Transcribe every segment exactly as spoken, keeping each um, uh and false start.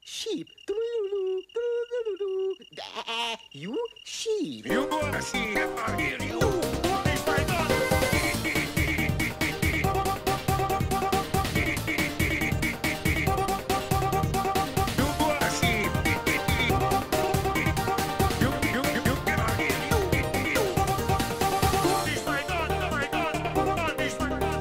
sheep. You sheep. You wanna see if I hear you? It's my gun. You wanna see? You you you you cannot hear you. It's my gun. My gun. Gun. It's my gun.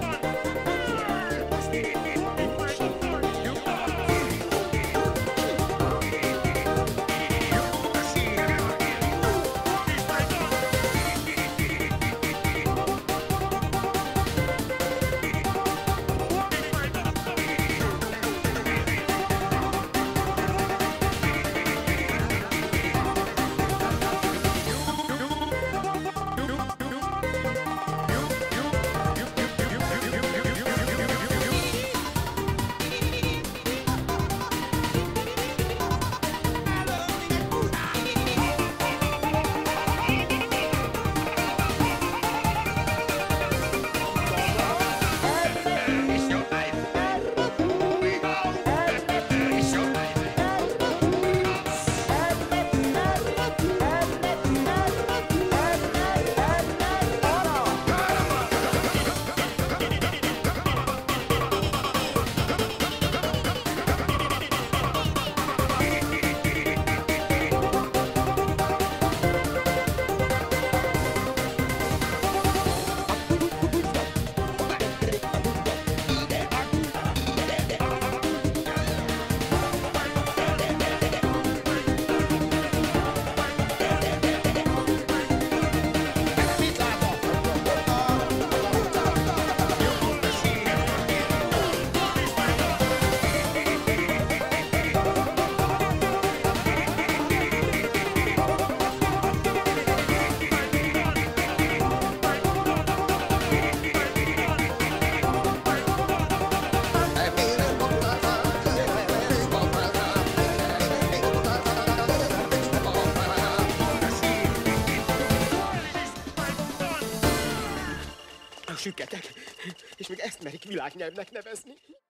Süketek, és még ezt merik világnyelvnek nevezni.